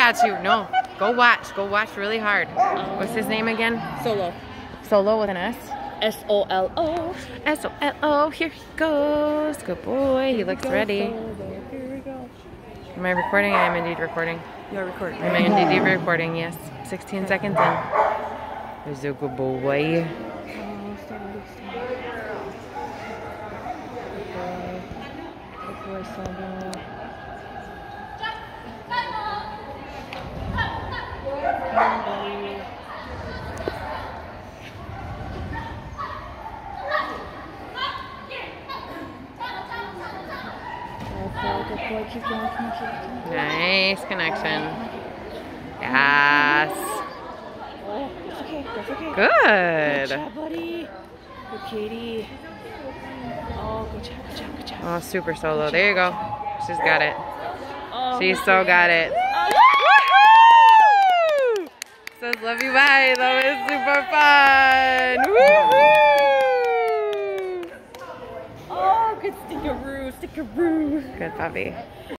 got you. No, go watch. Go watch really hard. What's his name again? Solo. Solo with an S. S-O-L-O. S-O-L-O. Here he goes. Good boy. He looks ready. Here we go. Am I recording? I am indeed recording. You're recording. Am I indeed recording? Yes. 16 seconds in. There's a good boy. Nice connection. Yes. Oh, that's okay. That's okay. Good. Good job, buddy. Good Katie. Oh, good job, good job, good job. Oh, super solo. There you go. She's got it. Oh, She's so got it. Oh, Woohoo! Says love you, bye. That was super fun. Woohoo! oh, good stickaroo, stickaroo. Good puppy.